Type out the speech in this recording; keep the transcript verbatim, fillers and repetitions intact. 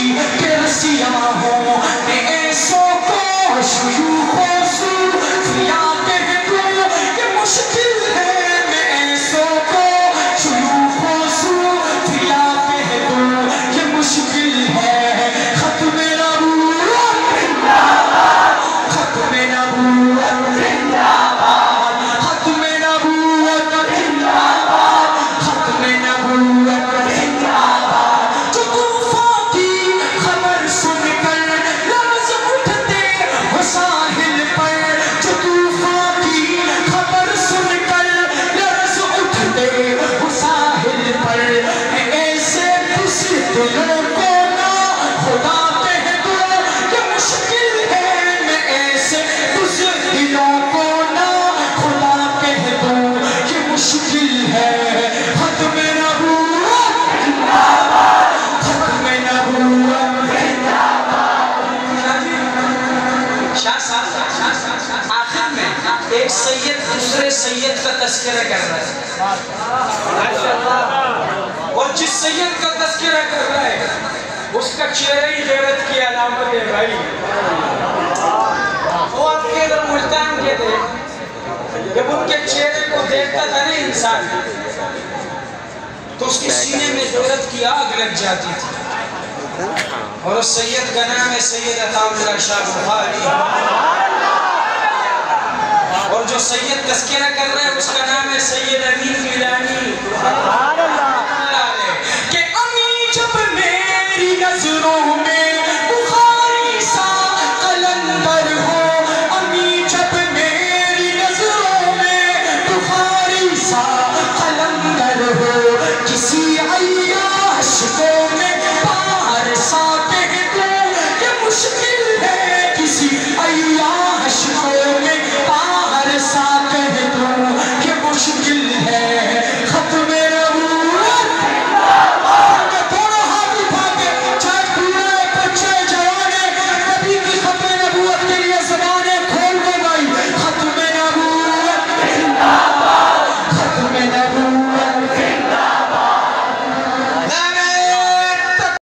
کہ رسیاں ہوں میں ایسوں کو شیوخ و صوفیاء کہہ دوں یہ مشکل ہے میں ایسوں کو شیوخ و صوفیاء کہہ دوں یہ مشکل ہے ختم نبوت زندہ باد ختم نبوت زندہ باد ختم نبوت زندہ باد ختم نبوت زندہ باد جو طوفان کی خبر سن کر لرز اٹھتے ہو ساحل پر جو طوفان کی خبر سن کر لرز اٹھتے ہو ساحل پر ایسے کسی دلوں کو نہ خدا کہہ دو یہ مشکل ہے میں ایسے کسی دلوں کو نہ خدا کہہ دوں یہ مشکل ہے ختم نبوت زندہ باد ختم نبوت زندہ باد شاہ صاحب آخر میں ایک سید دوسرے سید کا تذکرہ کر رہا ہے اور جس سید کا تذکرہ کر رہا ہے اس کا چہرہ ہی غیرت کی علامت ہے بھائی وہ آپ کے ادھر ملتان کے تھے جب ان کے چہرے کو دیکھتا تھا نا انسان تو اس کے سینے میں غیرت کی آگ لگ جاتی تھی اور اس سید کا نام ہے سید عطا اللہ شاہ بخاری اور جو سید تذکرہ کر رہا ہے اس کا نام ہے سید امین گیلانی